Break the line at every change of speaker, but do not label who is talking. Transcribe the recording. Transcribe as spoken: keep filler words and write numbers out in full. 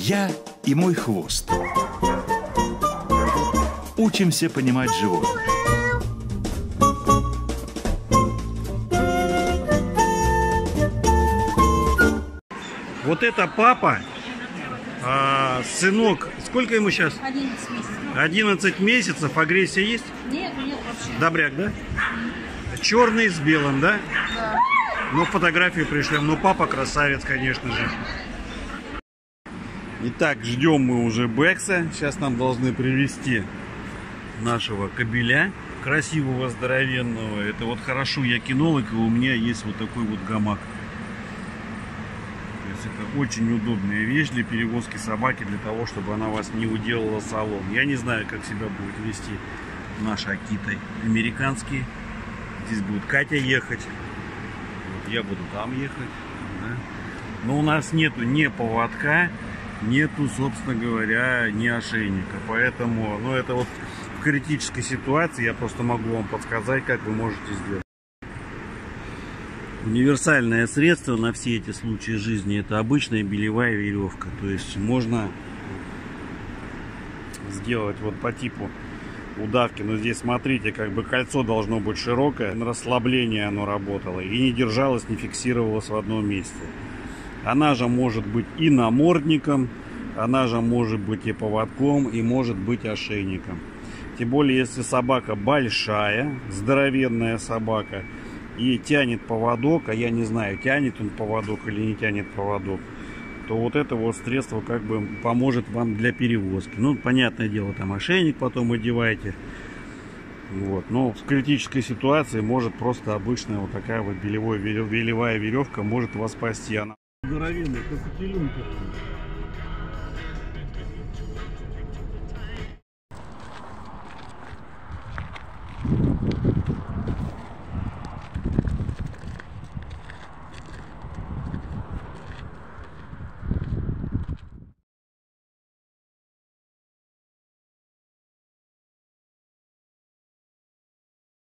Я и мой хвост. Учимся понимать животных.
Вот это папа, а, сынок, сколько ему сейчас?
одиннадцать месяцев.
одиннадцать месяцев, агрессия есть?
Нет, нет вообще.
Добряк, да? Черный с белым, да?
Да.
Ну, фотографию пришлем. Ну, папа красавец, конечно же. Итак, ждем мы уже Бекса. Сейчас нам должны привезти нашего кобеля, красивого, здоровенного. Это вот хорошо, я кинолог, и у меня есть вот такой вот гамак. То есть это очень удобная вещь для перевозки собаки, для того, чтобы она вас не уделала салон. Я не знаю, как себя будет вести наш Акита американский. Здесь будет Катя ехать. Вот я буду там ехать. Да? Но у нас нету ни поводка, нету, собственно говоря, ни ошейника. Поэтому, ну, это вот в критической ситуации я просто могу вам подсказать, как вы можете сделать. Универсальное средство на все эти случаи жизни — это обычная белевая веревка. То есть можно сделать вот по типу удавки, но здесь смотрите, как бы кольцо должно быть широкое, на расслабление оно работало и не держалось, не фиксировалось в одном месте. Она же может быть и намордником, она же может быть и поводком, и может быть ошейником. Тем более, если собака большая, здоровенная собака, и тянет поводок, а я не знаю, тянет он поводок или не тянет поводок, то вот это вот средство как бы поможет вам для перевозки. Ну, понятное дело, там ошейник потом одеваете. Вот. Но в критической ситуации может просто обычная вот такая вот белевой, белевая веревка может вас спасти. Она здоровенная, как утилюнка.